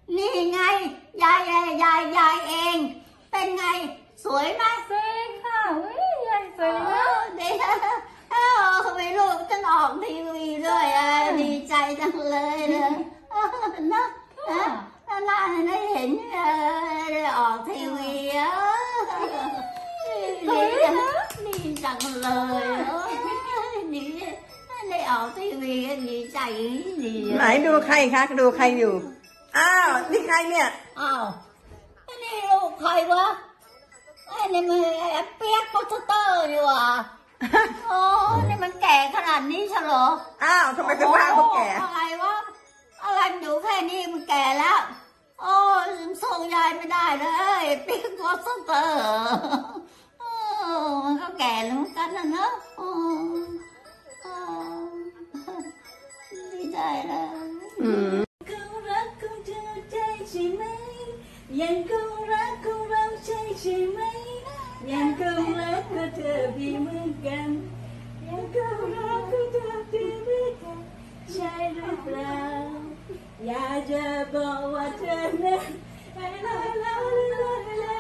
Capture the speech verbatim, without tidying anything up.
นี่ไงยายยายยายยายเองเป็นไงสวยไหมสวยค่ะยายสวยนะดีเออไม่รู้ฉันออกทีวีด้วยดีใจจังเลยนะนะนะน่าได้เห็นได้ออกทีวีดีดีจังเลยดีได้ออกทีวีดีใจดีไหนดูใครคะดูใครอยู่อ้าวนี่ใครเนี่ยอ้าวนี่ลูกใครวะไอ้นี่มือเปียกโปสเตอร์อยู่อ่ะโอ้นี่มันแก่ขนาดนี้ใช่เหรออ้าวทำไมถึงว่าเขาแก่อะไรวะอะไรอยู่แค่นี้มันแก่แล้วโอ้ส่งยายไม่ได้เลยเปียกโปสเตอร์มันก็แก่แล้วกันนะเนอะดีใจเลยเขารักของเธอใจใช่ไหมยังคงรักของเราใช่ใช่ไหมยังคงรักของเธอพี่เหมือนกันยังคงรักของเธอพี่เหมือนกันใช่หรือเปล่าอยากจะบอกว่าเธอนั้น